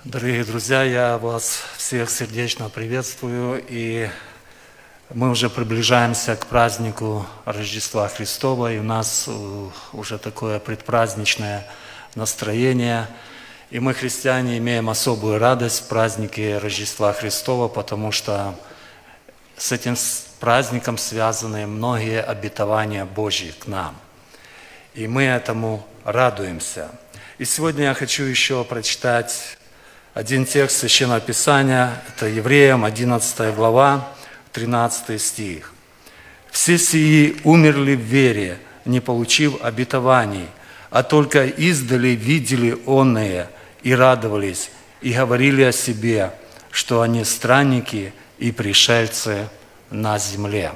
Дорогие друзья, я вас всех сердечно приветствую, и мы уже приближаемся к празднику Рождества Христова, и у нас уже такое предпраздничное настроение, и мы, христиане, имеем особую радость в празднике Рождества Христова, потому что с этим праздником связаны многие обетования Божьи к нам, и мы этому радуемся. И сегодня я хочу еще прочитать один текст Священного Писания, это Евреям, 11 глава, 13 стих. «Все сии умерли в вере, не получив обетований, а только издали видели онные и радовались, и говорили о себе, что они странники и пришельцы на земле».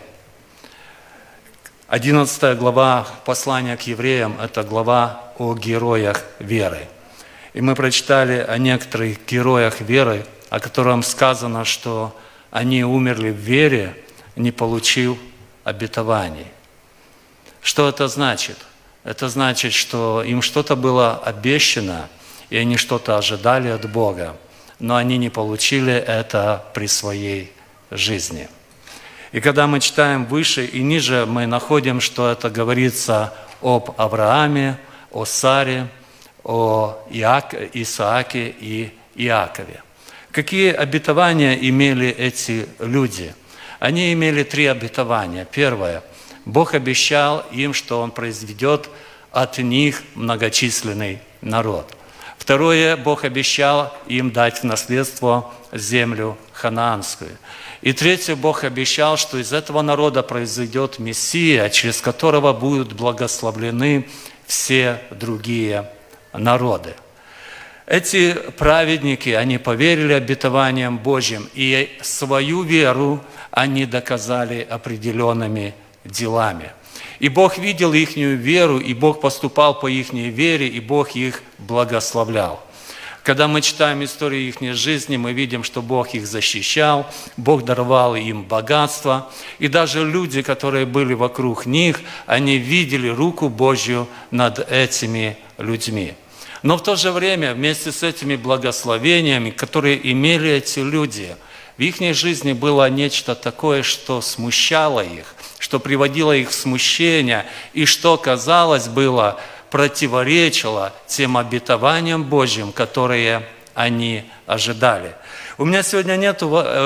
11 глава послания к евреям – это глава о героях веры. И мы прочитали о некоторых героях веры, о которых сказано, что они умерли в вере, не получив обетований. Что это значит? Это значит, что им что-то было обещано, и они что-то ожидали от Бога, но они не получили это при своей жизни. И когда мы читаем выше и ниже, мы находим, что это говорится об Аврааме, о Саре, о Исааке и Иакове. Какие обетования имели эти люди? Они имели 3 обетования. Первое. Бог обещал им, что Он произведет от них многочисленный народ. Второе. Бог обещал им дать в наследство землю ханаанскую. И третье. Бог обещал, что из этого народа произойдет Мессия, через которого будут благословлены все другие народы. Эти праведники, они поверили обетованиям Божьим, и свою веру они доказали определенными делами. И Бог видел их веру, и Бог поступал по их вере, и Бог их благословлял. Когда мы читаем историю их жизни, мы видим, что Бог их защищал, Бог даровал им богатство, и даже люди, которые были вокруг них, они видели руку Божью над этими людьми. Но в то же время, вместе с этими благословениями, которые имели эти люди, в их жизни было нечто такое, что смущало их, что приводило их в смущение, и что, казалось, было противоречило тем обетованиям Божьим, которые они ожидали. У меня сегодня нет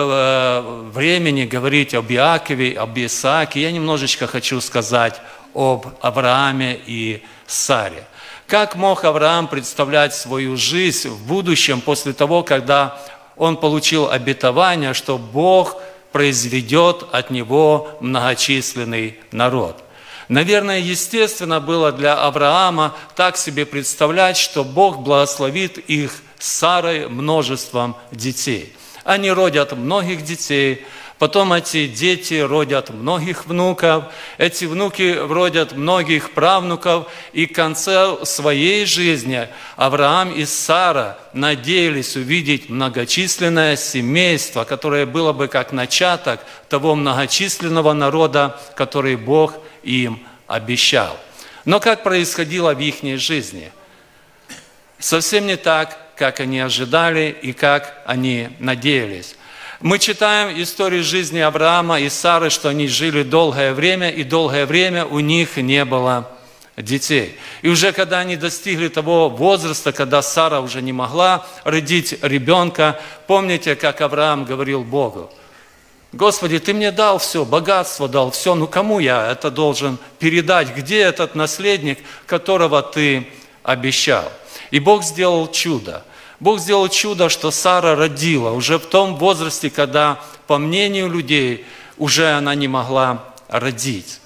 времени говорить об Иакове, об Исааке. Я немножечко хочу сказать об Аврааме и Саре. Как мог Авраам представлять свою жизнь в будущем после того, когда он получил обетование, что Бог произведет от него многочисленный народ? Наверное, естественно было для Авраама так себе представлять, что Бог благословит их с Сарой множеством детей. Они родят многих детей, потом эти дети родят многих внуков, эти внуки родят многих правнуков, и в конце своей жизни Авраам и Сара надеялись увидеть многочисленное семейство, которое было бы как начаток того многочисленного народа, который Бог им обещал. Но как происходило в их жизни? Совсем не так, как они ожидали и как они надеялись. Мы читаем историю жизни Авраама и Сары, что они жили долгое время, и долгое время у них не было детей. И уже когда они достигли того возраста, когда Сара уже не могла родить ребенка, помните, как Авраам говорил Богу: «Господи, Ты мне дал все, богатство дал, все, ну кому я это должен передать? Где этот наследник, которого Ты обещал?» И Бог сделал чудо. Бог сделал чудо, что Сара родила уже в том возрасте, когда, по мнению людей, уже она не могла родить.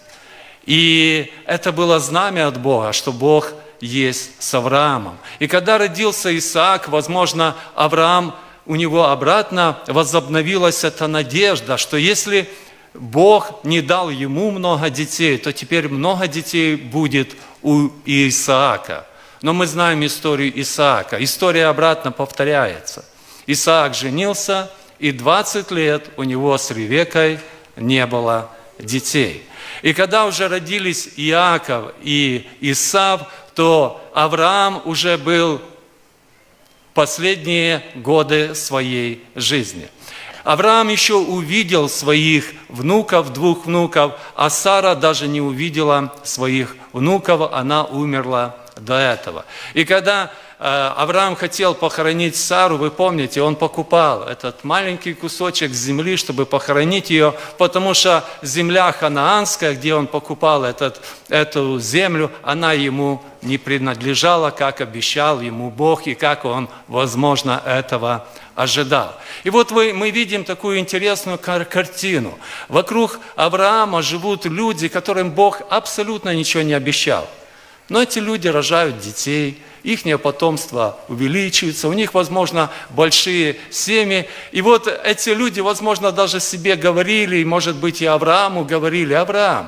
И это было знамя от Бога, что Бог есть с Авраамом. И когда родился Исаак, возможно, Авраам, у него обратно возобновилась эта надежда, что если Бог не дал ему много детей, то теперь много детей будет у Исаака. Но мы знаем историю Исаака. История обратно повторяется. Исаак женился, и 20 лет у него с Ревеккой не было детей. И когда уже родились Иаков и Исав, то Авраам уже был последние годы своей жизни. Авраам еще увидел своих внуков, 2 внуков, а Сара даже не увидела своих внуков, она умерла до этого. И когда Авраам хотел похоронить Сару, вы помните, он покупал этот маленький кусочек земли, чтобы похоронить ее, потому что земля ханаанская, где он покупал эту землю, она ему не принадлежала, как обещал ему Бог и как он, возможно, этого ожидал. И вот мы видим такую интересную картину. Вокруг Авраама живут люди, которым Бог абсолютно ничего не обещал. Но эти люди рожают детей, их потомство увеличивается, у них, возможно, большие семьи. И вот эти люди, возможно, даже себе говорили, и, может быть, и Аврааму говорили: Авраам,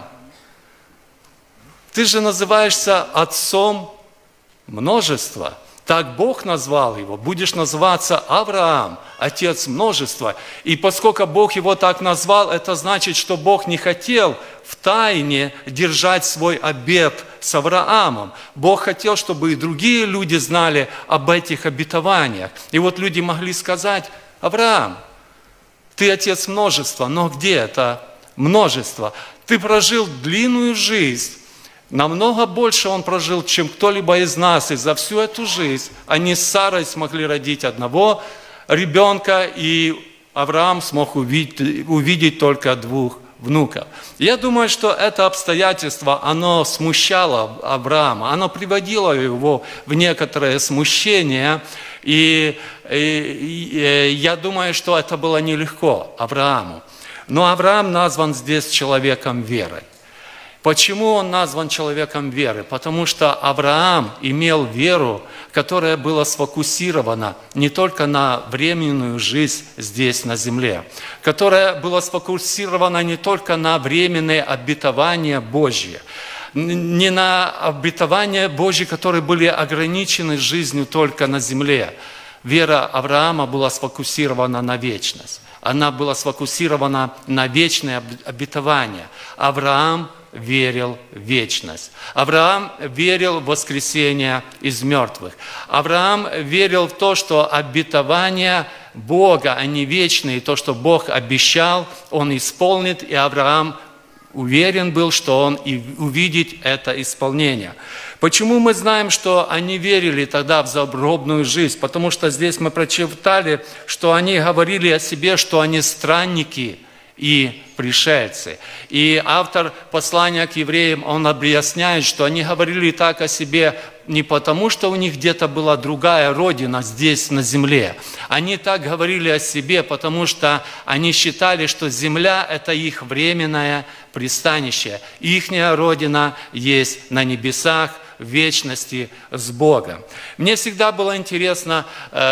ты же называешься отцом множества. Так Бог назвал его, будешь называться Авраам, отец множества. И поскольку Бог его так назвал, это значит, что Бог не хотел в тайне держать свой обет с Авраамом. Бог хотел, чтобы и другие люди знали об этих обетованиях. И вот люди могли сказать: Авраам, ты отец множества, но где это множество? Ты прожил длинную жизнь. Намного больше он прожил, чем кто-либо из нас. И за всю эту жизнь они с Сарой смогли родить одного ребенка, и Авраам смог увидеть только 2 внуков. Я думаю, что это обстоятельство, оно смущало Авраама, оно приводило его в некоторое смущение. И я думаю, что это было нелегко Аврааму. Но Авраам назван здесь человеком веры. Почему он назван человеком веры? Потому что Авраам имел веру, которая была сфокусирована не только на временную жизнь здесь, на земле, которая была сфокусирована не только на временные обетования Божьи, не на обетования Божьи, которые были ограничены жизнью только на земле. Вера Авраама была сфокусирована на вечность. Она была сфокусирована на вечное обетование. Авраам верил в вечность. Авраам верил в воскресение из мертвых. Авраам верил в то, что обетования Бога, они вечные, то, что Бог обещал, Он исполнит, и Авраам уверен был, что он и увидит это исполнение. Почему мы знаем, что они верили тогда в загробную жизнь? Потому что здесь мы прочитали, что они говорили о себе, что они странники и пришельцы. И автор послания к евреям, он объясняет, что они говорили так о себе не потому, что у них где-то была другая родина здесь, на земле. Они так говорили о себе, потому что они считали, что земля – это их временное пристанище. Ихняя родина есть на небесах, в вечности с Богом. Мне всегда было интересно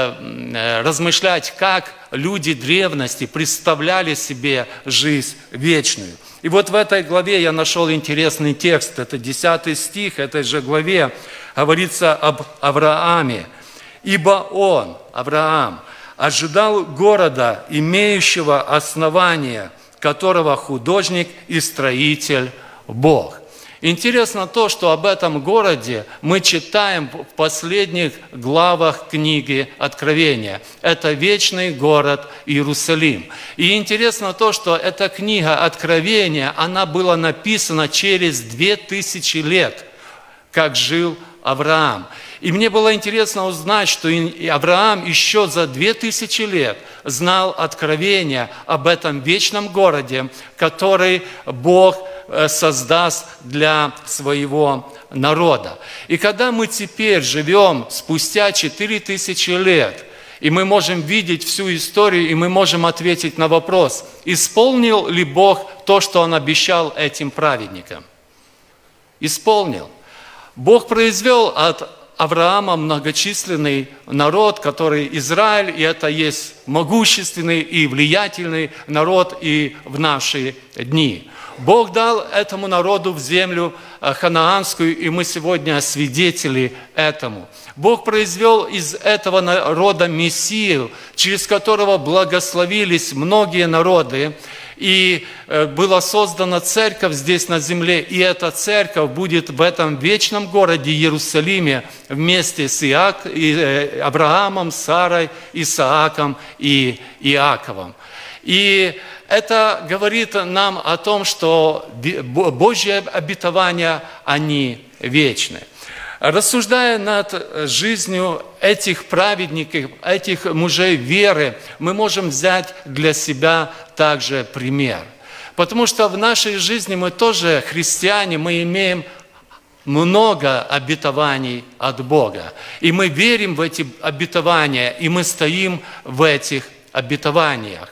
размышлять, как люди древности представляли себе жизнь вечную. И вот в этой главе я нашел интересный текст. Это 10 стих этой же главе. Говорится об Аврааме. «Ибо он, Авраам, ожидал города, имеющего основание, которого художник и строитель Бог». Интересно то, что об этом городе мы читаем в последних главах книги Откровения. Это вечный город Иерусалим. И интересно то, что эта книга Откровения, она была написана через 2000 лет, как жил Авраам. И мне было интересно узнать, что Авраам еще за 2000 лет знал откровение об этом вечном городе, который Бог создаст для своего народа. И когда мы теперь живем спустя 4000 лет, и мы можем видеть всю историю, и мы можем ответить на вопрос, исполнил ли Бог то, что Он обещал этим праведникам? Исполнил. Бог произвел от Авраама многочисленный народ, который Израиль, и это есть могущественный и влиятельный народ и в наши дни. Бог дал этому народу в землю ханаанскую, и мы сегодня свидетели этому. Бог произвел из этого народа Мессию, через которого благословились многие народы. И была создана церковь здесь на земле, и эта церковь будет в этом вечном городе Иерусалиме вместе с Авраамом, Сарой, Исааком и Иаковом. И это говорит нам о том, что Божьи обетования, они вечны. Рассуждая над жизнью этих праведников, этих мужей веры, мы можем взять для себя также пример. Потому что в нашей жизни мы тоже христиане, мы имеем много обетований от Бога. И мы верим в эти обетования, и мы стоим в этих обетованиях.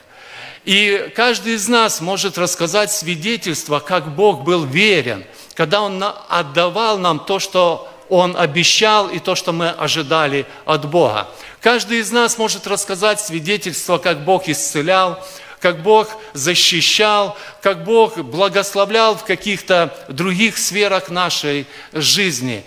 И каждый из нас может рассказать свидетельство, как Бог был верен, когда Он отдавал нам то, что Он обещал, и то, что мы ожидали от Бога. Каждый из нас может рассказать свидетельство, как Бог исцелял, как Бог защищал, как Бог благословлял в каких-то других сферах нашей жизни.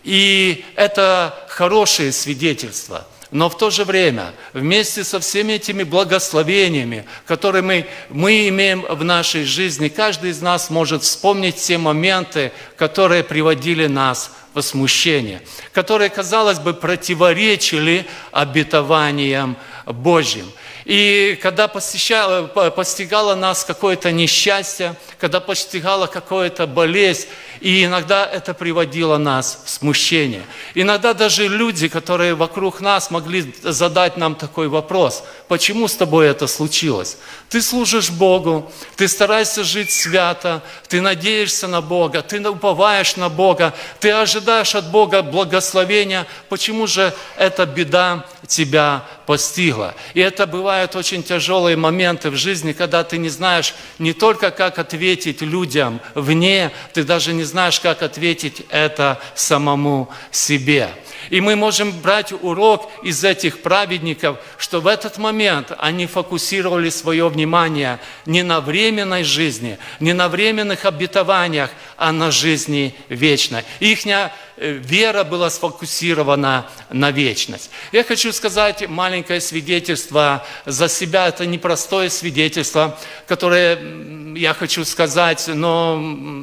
И это хорошие свидетельства. Но в то же время, вместе со всеми этими благословениями, которые мы имеем в нашей жизни, каждый из нас может вспомнить те моменты, которые приводили нас в смущение, которые, казалось бы, противоречили обетованиям Божьим. И когда постигало нас какое-то несчастье, когда постигала какая-то болезнь, и иногда это приводило нас в смущение. Иногда даже люди, которые вокруг нас, могли задать нам такой вопрос: почему с тобой это случилось? Ты служишь Богу, ты стараешься жить свято, ты надеешься на Бога, ты уповаешь на Бога, ты ожидаешь от Бога благословения. Почему же эта беда тебя постигла? И это бывают очень тяжелые моменты в жизни, когда ты не знаешь не только, как ответить людям вне, ты даже не знаешь, как ответить это самому себе. И мы можем брать урок из этих праведников, что в этот момент они фокусировали свое внимание не на временной жизни, не на временных обетованиях, а на жизни вечной. Их вера была сфокусирована на вечность. Я хочу сказать маленькое свидетельство за себя. Это непростое свидетельство, которое я хочу сказать, но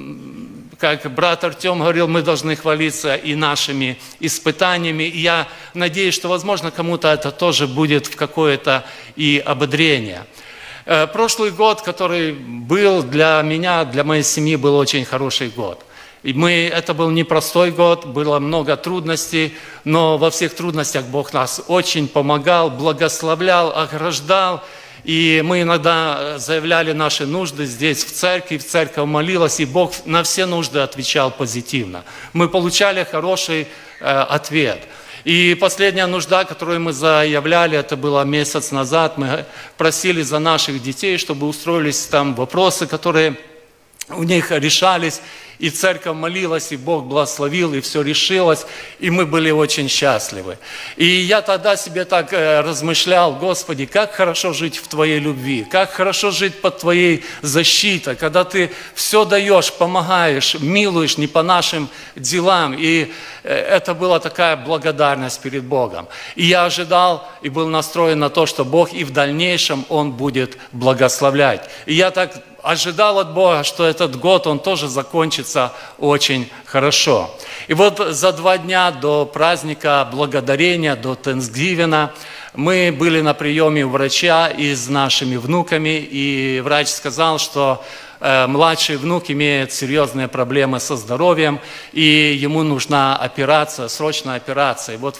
как брат Артем говорил, мы должны хвалиться и нашими испытаниями. И я надеюсь, что, возможно, кому-то это тоже будет в какое-то и ободрение. Прошлый год, который был для меня, для моей семьи, был очень хороший год. Это был непростой год, было много трудностей, но во всех трудностях Бог нас очень помогал, благословлял, ограждал. И мы иногда заявляли наши нужды здесь, в церковь молилась, и Бог на все нужды отвечал позитивно. Мы получали хороший ответ. И последняя нужда, которую мы заявляли, это было месяц назад, мы просили за наших детей, чтобы устроились там вопросы, которые у них решались, и церковь молилась, и Бог благословил, и все решилось, и мы были очень счастливы. И я тогда себе так размышлял: Господи, как хорошо жить в Твоей любви, как хорошо жить под Твоей защитой, когда Ты все даешь, помогаешь, милуешь не по нашим делам. И это была такая благодарность перед Богом. И я ожидал и был настроен на то, что Бог и в дальнейшем Он будет благословлять. И я так ожидал от Бога, что этот год, он тоже закончится очень хорошо. И вот за 2 дня до праздника Благодарения, до Тhanksgiving, мы были на приеме у врача и с нашими внуками, и врач сказал, что младший внук имеет серьезные проблемы со здоровьем, и ему нужна операция, срочная операция. И вот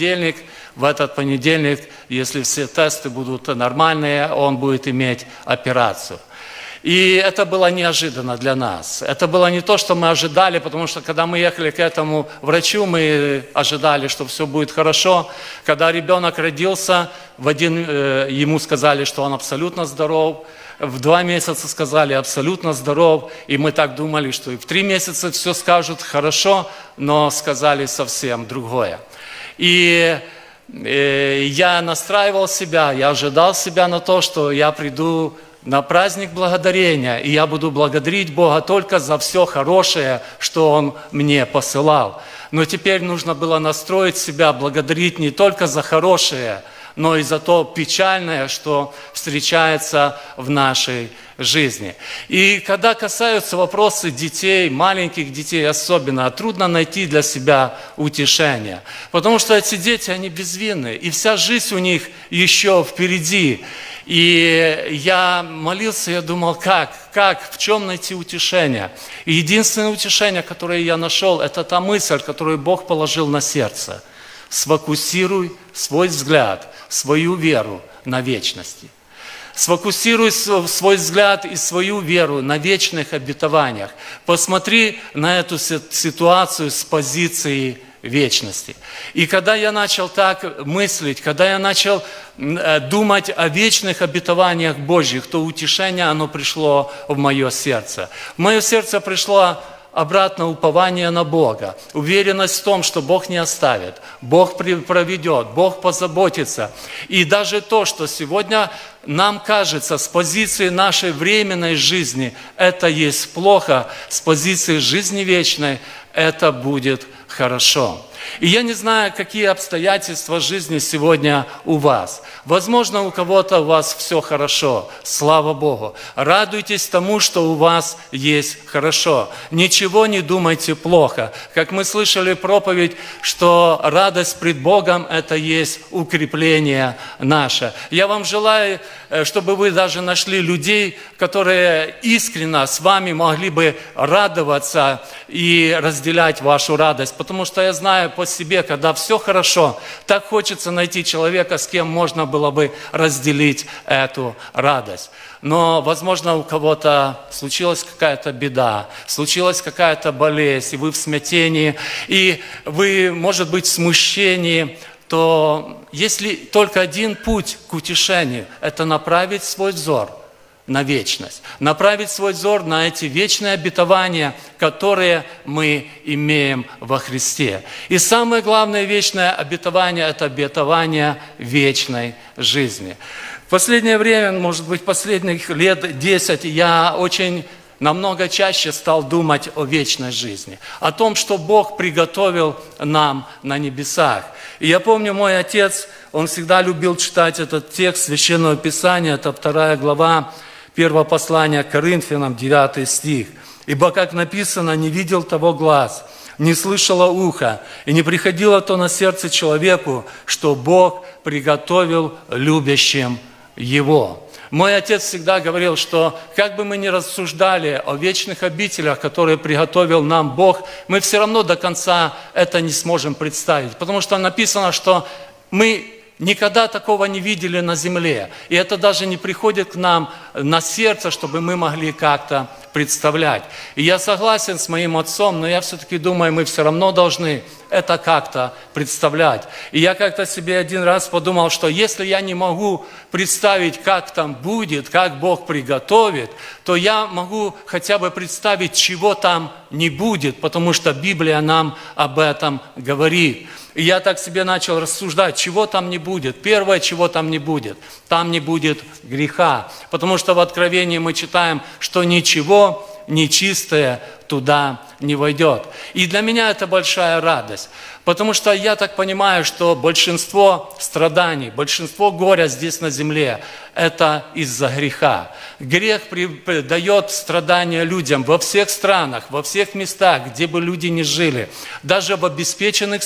в этот понедельник, если все тесты будут нормальные, он будет иметь операцию. И это было неожиданно для нас. Это было не то, что мы ожидали, потому что когда мы ехали к этому врачу, мы ожидали, что все будет хорошо. Когда ребенок родился, ему сказали, что он абсолютно здоров. В 2 месяца сказали абсолютно здоров. И мы так думали, что и в 3 месяца все скажут хорошо, но сказали совсем другое. И я настраивал себя, я ожидал себя на то, что я приду на праздник Благодарения, и я буду благодарить Бога только за все хорошее, что Он мне посылал. Но теперь нужно было настроить себя, благодарить не только за хорошее, но и за то печальное, что встречается в нашей жизни. И когда касаются вопросы детей, маленьких детей особенно, трудно найти для себя утешение. Потому что эти дети, они безвинны, и вся жизнь у них еще впереди. И я молился, я думал, в чем найти утешение? И единственное утешение, которое я нашел, это та мысль, которую Бог положил на сердце. Сфокусируй свой взгляд, свою веру на вечности. Сфокусируй свой взгляд и свою веру на вечных обетованиях. Посмотри на эту ситуацию с позиции вечности. И когда я начал так мыслить, когда я начал думать о вечных обетованиях Божьих, то утешение, оно пришло в мое сердце. В мое сердце пришло обратно упование на Бога, уверенность в том, что Бог не оставит, Бог проведет, Бог позаботится. И даже то, что сегодня нам кажется с позиции нашей временной жизни, это есть плохо, с позиции жизни вечной это будет хорошо. И я не знаю, какие обстоятельства жизни сегодня у вас. Возможно, у кого-то у вас все хорошо, слава Богу. Радуйтесь тому, что у вас есть хорошо. Ничего не думайте плохо. Как мы слышали проповедь, что радость пред Богом – это есть укрепление наше. Я вам желаю, чтобы вы даже нашли людей, которые искренне с вами могли бы радоваться и разделять вашу радость. Потому что я знаю по себе, когда все хорошо, так хочется найти человека, с кем можно было бы разделить эту радость. Но, возможно, у кого-то случилась какая-то беда, случилась какая-то болезнь, и вы в смятении, и вы, может быть, в смущении, то если только один путь к утешению – это направить свой взор на вечность, направить свой взор на эти вечные обетования, которые мы имеем во Христе. И самое главное вечное обетование – это обетование вечной жизни. В последнее время, может быть, последних лет 10, я намного чаще стал думать о вечной жизни, о том, что Бог приготовил нам на небесах. И я помню, мой отец, он всегда любил читать этот текст Священного Писания, это 2 глава, 1 послание к Коринфянам, 9 стих. «Ибо, как написано, не видел того глаз, не слышало ухо, и не приходило то на сердце человеку, что Бог приготовил любящим Его». Мой отец всегда говорил, что как бы мы ни рассуждали о вечных обителях, которые приготовил нам Бог, мы все равно до конца это не сможем представить. Потому что написано, что мы никогда такого не видели на земле. И это даже не приходит к нам на сердце, чтобы мы могли как-то представлять. И я согласен с моим отцом, но я все-таки думаю, мы все равно должны это как-то представлять. И я как-то себе один раз подумал, что если я не могу представить, как там будет, как Бог приготовит, то я могу хотя бы представить, чего там не будет, потому что Библия нам об этом говорит. И я так себе начал рассуждать, чего там не будет. Первое, чего там не будет. Там не будет греха. Потому что в Откровении мы читаем, что ничего нечистое туда не войдет. И для меня это большая радость. Потому что я так понимаю, что большинство страданий, большинство горя здесь на земле – это из-за греха. Грех дает страдания людям во всех странах, во всех местах, где бы люди ни жили. Даже в обеспеченных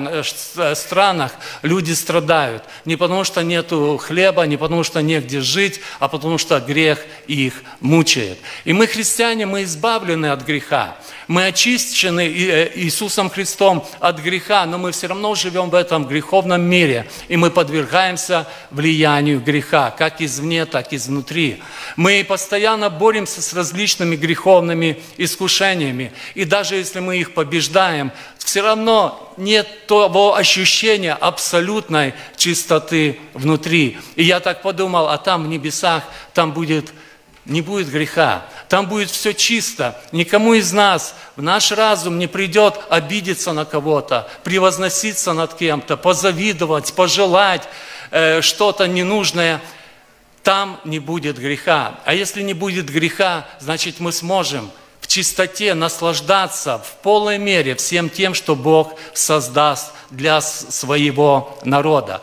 странах люди страдают. Не потому что нету хлеба, не потому что негде жить, а потому что грех их мучает. И мы, христиане, мы избавлены от греха. Мы очищены Иисусом Христом от греха, но мы все равно живем в этом греховном мире, и мы подвергаемся влиянию греха, как извне, так и изнутри. Мы постоянно боремся с различными греховными искушениями, и даже если мы их побеждаем, все равно нет того ощущения абсолютной чистоты внутри. И я так подумал, а там в небесах, там не будет греха, там будет все чисто. Никому из нас в наш разум не придет обидеться на кого-то, превозноситься над кем-то, позавидовать, пожелать что-то ненужное. Там не будет греха. А если не будет греха, значит мы сможем в чистоте наслаждаться в полной мере всем тем, что Бог создаст для своего народа.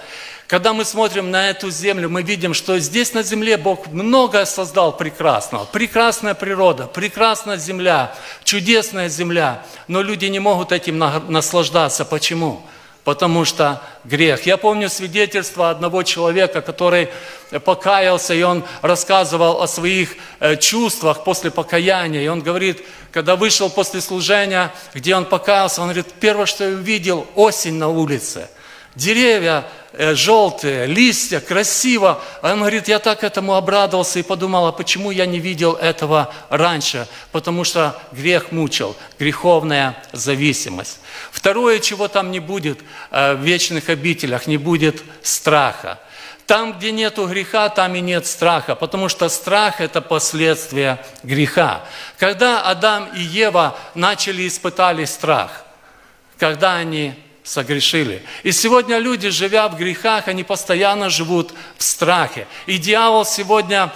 Когда мы смотрим на эту землю, мы видим, что здесь на земле Бог многое создал прекрасного. Прекрасная природа, прекрасная земля, чудесная земля. Но люди не могут этим наслаждаться. Почему? Потому что грех. Я помню свидетельство одного человека, который покаялся, и он рассказывал о своих чувствах после покаяния. И он говорит, когда вышел после служения, где он покаялся, он говорит, первое, что я увидел, осень на улице. Деревья желтые, листья, красиво. А он говорит, я так этому обрадовался и подумал, а почему я не видел этого раньше? Потому что грех мучил, греховная зависимость. Второе, чего там не будет в вечных обителях, не будет страха. Там, где нету греха, там и нет страха, потому что страх – это последствия греха. Когда Адам и Ева испытали страх, когда они согрешили. И сегодня люди, живя в грехах, они постоянно живут в страхе. И дьявол сегодня,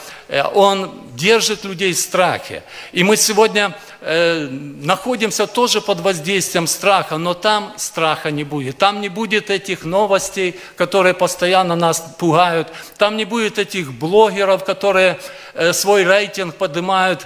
он держит людей в страхе. И мы сегодня находимся тоже под воздействием страха, но там страха не будет. Там не будет этих новостей, которые постоянно нас пугают. Там не будет этих блогеров, которые свой рейтинг поднимают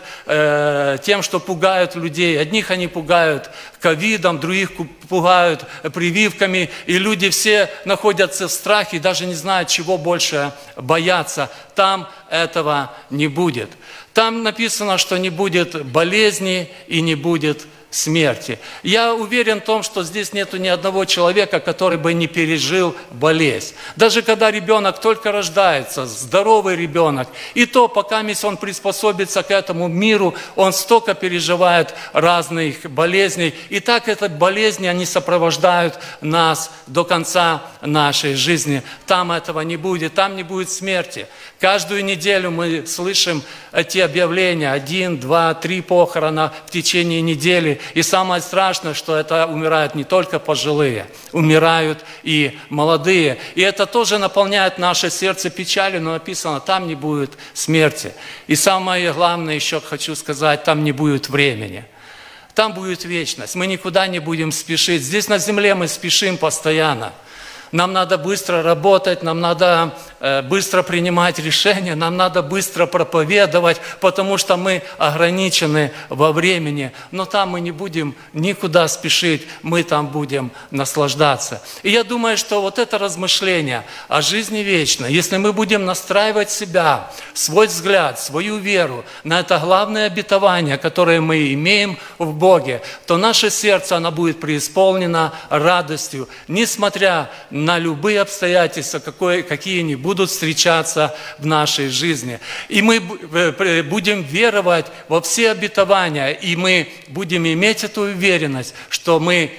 тем, что пугают людей. Одних они пугают ковидом, других пугают прививками. И люди все находятся в страхе и даже не знают, чего больше бояться. Там этого не будет. Там написано, что не будет болезни и не будет смерти. Я уверен в том, что здесь нету ни одного человека, который бы не пережил болезнь. Даже когда ребенок только рождается, здоровый ребенок, и то, пока он приспособится к этому миру, он столько переживает разных болезней. И так эти болезни, они сопровождают нас до конца нашей жизни. Там этого не будет, там не будет смерти. Каждую неделю мы слышим эти объявления, 1, 2, 3 похорона в течение недели. И самое страшное, что это умирают не только пожилые, умирают и молодые. И это тоже наполняет наше сердце печалью, но написано, там не будет смерти. И самое главное еще хочу сказать, там не будет времени. Там будет вечность. Мы никуда не будем спешить. Здесь на земле мы спешим постоянно. Нам надо быстро работать, нам надо быстро принимать решения, нам надо быстро проповедовать, потому что мы ограничены во времени. Но там мы не будем никуда спешить, мы там будем наслаждаться. И я думаю, что вот это размышление о жизни вечной, если мы будем настраивать себя, свой взгляд, свою веру на это главное обетование, которое мы имеем в Боге, то наше сердце, оно будет преисполнено радостью, несмотря на любые обстоятельства, какие ни будут встречаться в нашей жизни. И мы будем веровать во все обетования, и мы будем иметь эту уверенность, что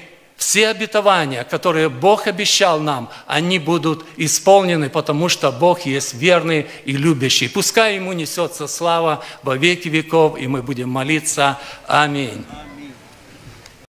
все обетования, которые Бог обещал нам, они будут исполнены, потому что Бог есть верный и любящий. Пускай Ему несется слава во веки веков, и мы будем молиться. Аминь.